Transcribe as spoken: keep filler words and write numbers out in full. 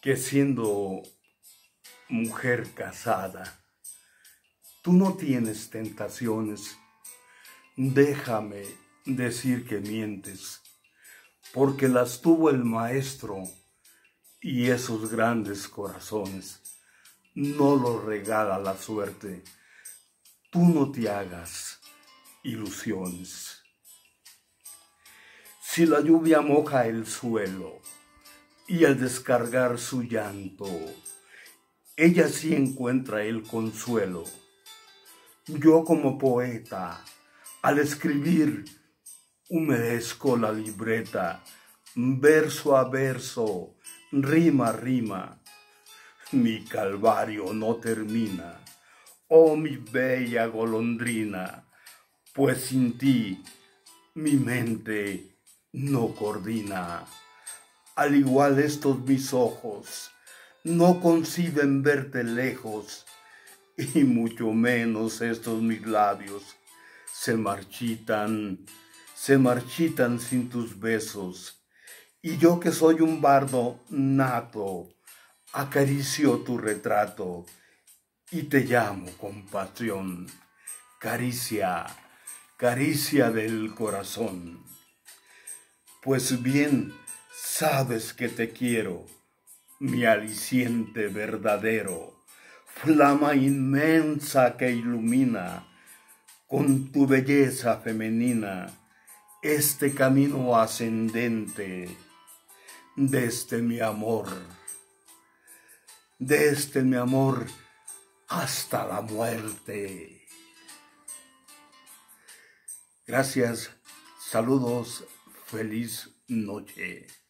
que siendo mujer casada, tú no tienes tentaciones. Déjame decir que mientes, porque las tuvo el maestro y esos grandes corazones no los regala la suerte. Tú no te hagas ilusiones. Si la lluvia moja el suelo y al descargar su llanto, ella sí encuentra el consuelo. Yo como poeta, al escribir, humedezco la libreta, verso a verso, rima a rima. Mi calvario no termina, oh mi bella golondrina, pues sin ti mi mente no coordina. Al igual estos mis ojos no conciben verte lejos, y mucho menos estos mis labios se marchitan, se marchitan sin tus besos. Y yo que soy un bardo nato, acaricio tu retrato y te llamo con pasión, caricia, caricia del corazón. Pues bien sabes que te quiero, mi aliciente verdadero, flama inmensa que ilumina con tu belleza femenina este camino ascendente de este mi amor, de este mi amor hasta la muerte. Gracias, saludos, feliz noche.